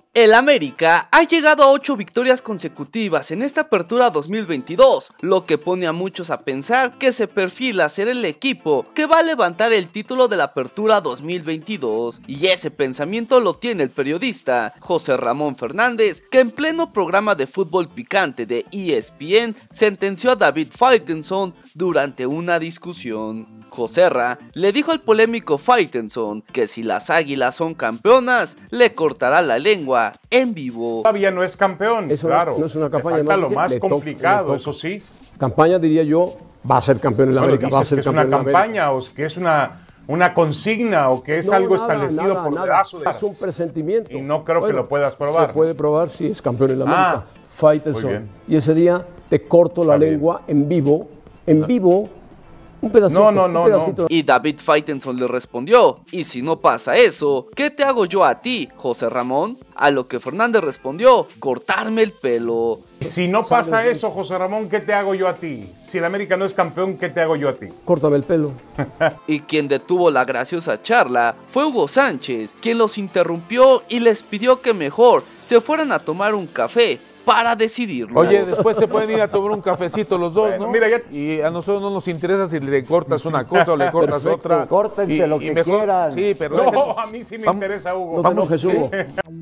El América ha llegado a 8 victorias consecutivas en esta apertura 2022, lo que pone a muchos a pensar que se perfila ser el equipo que va a levantar el título de la apertura 2022, y ese pensamiento lo tiene el periodista José Ramón Fernández, que en pleno programa de fútbol picante de ESPN sentenció a David Faitelson durante una discusión. Joserra le dijo al polémico Faitelson que si las Águilas son campeonas, le cortará la lengua en vivo. Todavía no es campeón, eso claro. No es una campaña. Falta lo más complicado, eso sí. Campaña, diría yo, va a ser campeón en la América. Va a ser que es una campaña o que es una consigna o que es algo establecido por pedazo de... Es un presentimiento. Y no creo que lo puedas probar. Se puede probar si es campeón en la América. Faitelson. Y ese día te corto la lengua en vivo. En vivo. Un pedacito, un pedacito. Y David Faitelson le respondió: y si no pasa eso, ¿qué te hago yo a ti, José Ramón? A lo que Fernández respondió: cortarme el pelo. Y si no pasa eso, José Ramón, ¿qué te hago yo a ti? Si el América no es campeón, ¿qué te hago yo a ti? Córtame el pelo. Y quien detuvo la graciosa charla fue Hugo Sánchez, quien los interrumpió y les pidió que mejor se fueran a tomar un café para decidirlo. Oye, después se pueden ir a tomar un cafecito los dos, bueno, ¿no? Mira, y a nosotros no nos interesa si le cortas una cosa o le cortas otra. Córtense lo que quieran. Sí, pero no, a mí sí me interesa, Hugo. No te enojes, Hugo.